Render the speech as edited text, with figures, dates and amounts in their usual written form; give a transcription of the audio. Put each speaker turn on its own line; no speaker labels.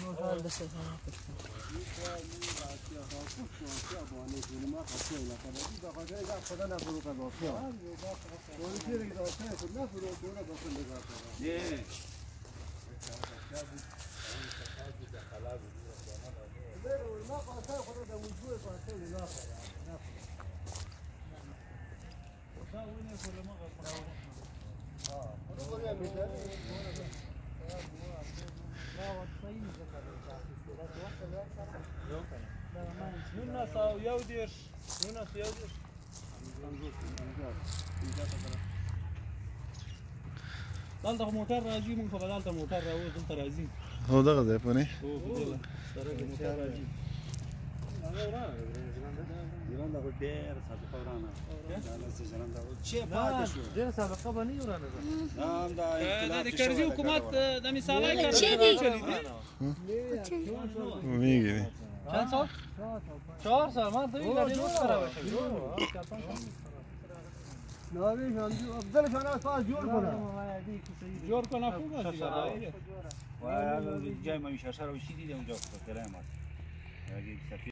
دلته موټر راځي موږ په دلته موټر راوځو دلته راځي
هو دغه ځای په نه
سره موټر راځي ژوند دا ډېر سابقه ورانه دا څه ژوند دا چې پاتې شو ډېر سابقه باندې ورانه دا د کرزي حکومت د مثالای
میگیری
چند سال 4 سال ما دوی لا جوړ کراوه نوی شاندو افضل شانا اساس جوړ کنه خوبه دیگه وای جای ما میشه شهر و چی دیدم اونجا کلام